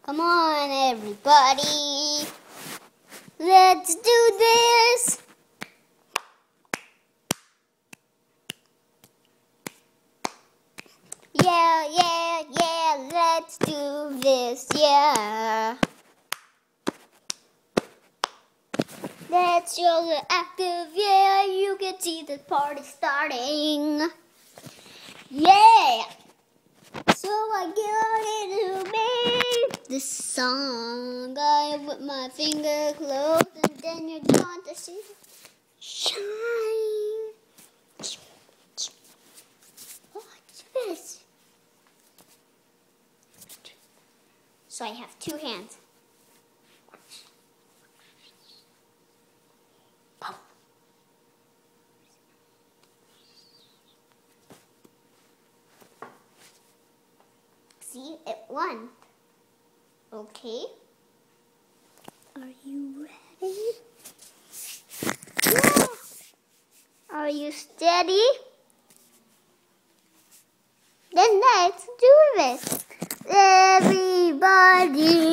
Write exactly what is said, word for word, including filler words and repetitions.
Come on, everybody. Let's do this. Yeah, yeah, yeah, let's do this, yeah. Let's show the active, yeah, you can see the party starting. Yeah! So I get ready to make this song. I put my finger closed and then you're going to see the shine. Watch this. So I have two hands. See, it won. Okay. Are you ready? Yeah. Are you steady? Then let's do this. Everybody